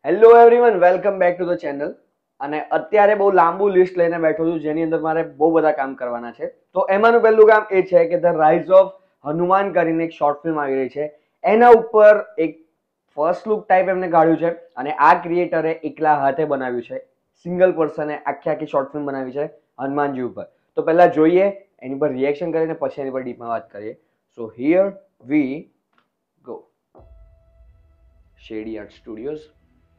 Hello everyone, welcome back to the channel. અને અત્યારે બહુ લાંબુ લિસ્ટ લઈને બેઠો છું જેની અંદર મારે બહુ બધા કામ કરવાના છે. તો એમાંનું પહેલું કામ એ છે કે ધ રાઇઝ ઓફ હનુમાન કરીને એક શોર્ટ ફિલ્મ આવી રહી છે. એના ઉપર એક ફર્સ્ટ લુક ટાઈપ એમને કાઢ્યું છે અને આ ક્રિએટરે એકલા હાથે બનાવ્યું છે. સિંગલ પર્સને આખી આખી શોર્ટ ફિલ્મ બનાવી છે હનુમાનજી ઉપર. તો પહેલા જોઈએ, એની પર રિએક્શન કરીને પછી એની પર ડીપમાં વાત કરીએ. So here we go. Shady art studios.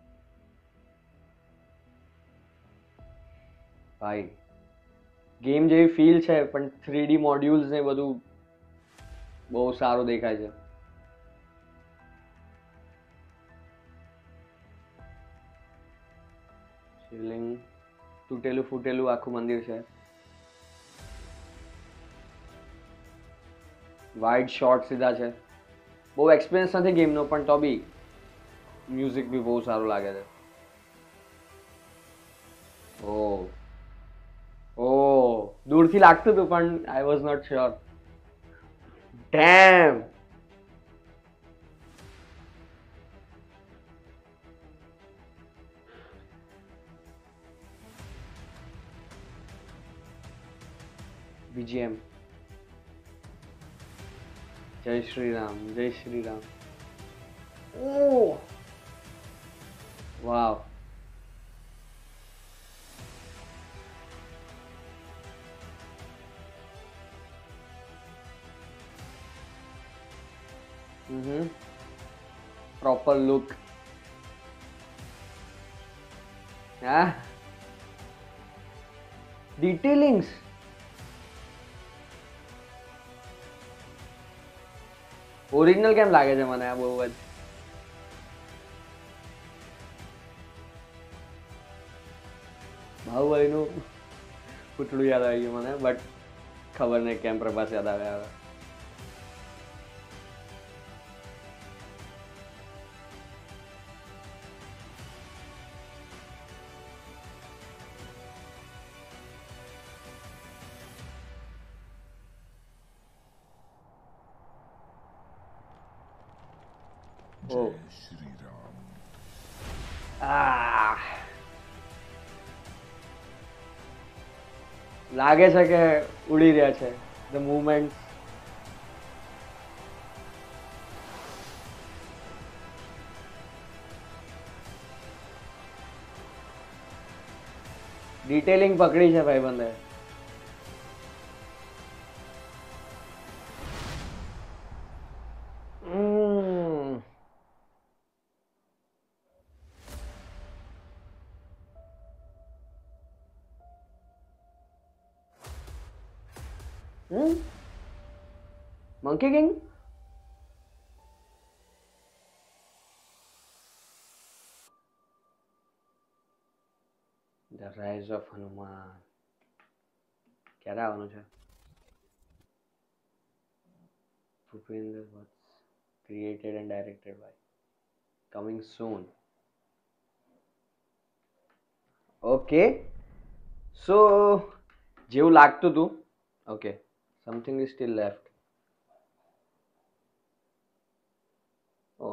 ભાઈ ગેમ જેવી ફીલ છે પણ 3D મોડ્યુલ્સ ને બધું બહુ સારું દેખાય છે. શિવલિંગ તૂટેલું ફૂટેલું આખું મંદિર છે. વાઇડ શોટ સીધા છે. બહુ એક્સપિરિયન્સ નથી ગેમનો પણ તો બી મ્યુઝિક બી બહુ સારું લાગે છે. ઓ દૂરથી લાગતું હતું પણ I was not sure. Damn. BGM. Jai Shri Ram, Jai Shri Ram. Oh wow. Proper look. Yeah. Detailings. Original કેમ લાગે છે મને આ બહુ જ. બાહુબલીનું પૂતળું યાદ આવી ગયું મને, બટ ખબર નહીં કેમ પ્રભાસ યાદ આવે હવે. લાગે છે કે ઉડી રહ્યા છે. The movement. ડિટેલિંગ પકડી છે ભાઈ બંને. Monkey King? The Rise of Hanuman. ક્યારે આવવાનું છે? Bhupinder was created and directed by. Coming soon. Okay. So જેવું લાગતું હતું. Okay. Something is still left. Oh.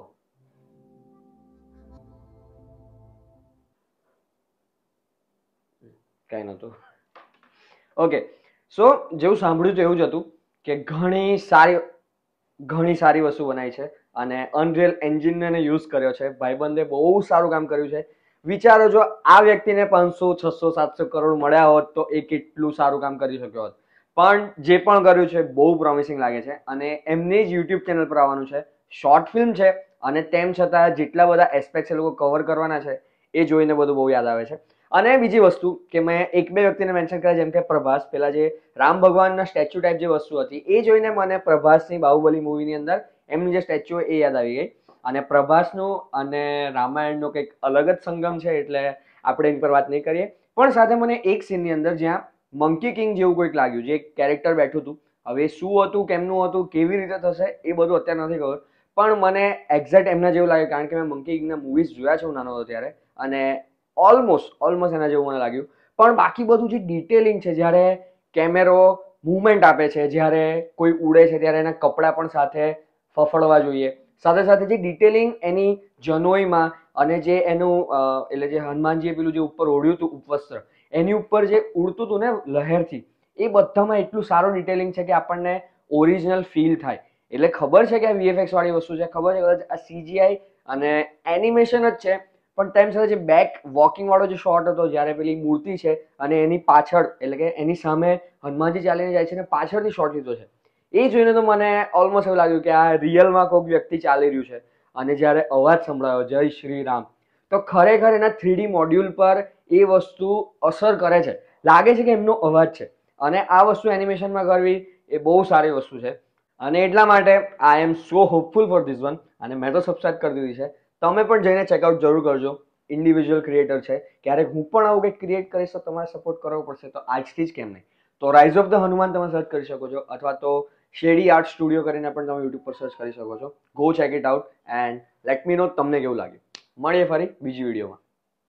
કઈ નતું. ઓકે. સો જેવું સાંભળ્યું તો એવું જ હતું કે ઘણી સારી વસ્તુ બનાવી છે અને અનરિયલ એન્જિનને યુઝ કર્યો છે. ભાઈબંધે બહુ સારું કામ કર્યું છે. વિચારો, જો આ વ્યક્તિને 500 600 700 કરોડ મળ્યા હોત તો એ કેટલું સારું કામ કરી શક્યો હોત. પણ જે પણ કર્યું છે બહુ પ્રોમિસિંગ લાગે છે અને એમની જ યુટ્યુબ ચેનલ પર આવવાનું છે. શોર્ટ ફિલ્મ છે અને તેમ છતાં જેટલા બધા એસ્પેક્ટ્સ એ લોકો કવર કરવાના છે એ જોઈને બધું બહુ યાદ આવે છે. અને બીજી વસ્તુ કે મેં એક બે વ્યક્તિને મેન્શન કર્યા, જેમ કે પ્રભાસ. પેલા જે રામ ભગવાનના સ્ટેચ્યુ ટાઈપ જે વસ્તુ હતી એ જોઈને મને પ્રભાસની બાહુબલી મૂવીની અંદર એમની જે સ્ટેચ્યુ એ યાદ આવી ગઈ. અને પ્રભાસનું અને રામાયણનો કંઈક અલગ જ સંગમ છે એટલે આપણે એની પર વાત નહીં કરીએ. પણ સાથે મને એક સીનની અંદર જ્યાં મંકી કિંગ જેવું કોઈક લાગ્યું, જે એક કેરેક્ટર બેઠું હતું. હવે શું હતું, કેમનું હતું, કેવી રીતે થશે એ બધું અત્યારે નથી ખબર, પણ મને એક્ઝેક્ટ એમના જેવું લાગ્યું. કારણ કે મેં મંકી કિંગના મૂવીઝ જોયા છે હું નાનો હતો ત્યારે, અને ઓલમોસ્ટ એના જેવું મને લાગ્યું. પણ બાકી બધું જે ડિટેલિંગ છે, જ્યારે કેમેરો મૂવમેન્ટ આપે છે, જ્યારે કોઈ ઉડે છે ત્યારે એના કપડાં પણ સાથે ફફડવા જોઈએ, સાથે સાથે જે ડિટેલિંગ એની જનોઈમાં અને જે એનું એટલે જે હનુમાનજીએ પેલું જે ઉપર ઓઢ્યું હતું ઉપવસ્ત્ર, એની ઉપર જે ઉડતું હતું ને લહેરથી, એ બધામાં એટલું સારું ડિટેલિંગ છે કે આપણને ઓરિજિનલ ફીલ થાય. એટલે ખબર છે કે આ વીએફએક્સ વાળી વસ્તુ છે, ખબર છે કદાચ આ સીજીઆઈ અને એનિમેશન જ છે, પણ તેમ છતાં જે બેક વોકિંગ વાળો જે શોટ હતો જ્યારે પેલી મૂર્તિ છે અને એની પાછળ એટલે કે એની સામે હનુમાનજી ચાલીને જાય છે અને પાછળથી શોટ લીધો છે, એ જોઈને તો મને ઓલમોસ્ટ એવું લાગ્યું કે આ રિયલમાં કોઈક વ્યક્તિ ચાલી રહ્યું છે. અને જ્યારે અવાજ સંભળાયો જય શ્રી રામ, તો ખરેખર એના 3D મોડ્યુલ પર એ વસ્તુ અસર કરે છે, લાગે છે કે એમનો અવાજ છે. અને આ વસ્તુ એનિમેશનમાં કરવી એ બહુ સારી વસ્તુ છે. અને એટલા માટે I am so hopeful for this one. અને મેં તો સબસ્ક્રાઇબ કરી દીધી છે, તમે પણ જઈને ચેકઆઉટ જરૂર કરજો. ઇન્ડિવિજ્યુઅલ ક્રિએટર છે, ક્યારેક હું પણ આવું કંઈક ક્રિએટ કરીશ તો તમારે સપોર્ટ કરવો પડશે, તો આજથી જ કેમ નહીં. તો રાઇઝ ઓફ ધ હનુમાન તમે સર્ચ કરી શકો છો, અથવા તો શેડી આર્ટ સ્ટુડિયો કરીને પણ તમે યુટ્યુબ પર સર્ચ કરી શકો છો. Go check it out and let me know તમને કેવું લાગ્યું. મળીએ ફરી બીજી વિડીયોમાં.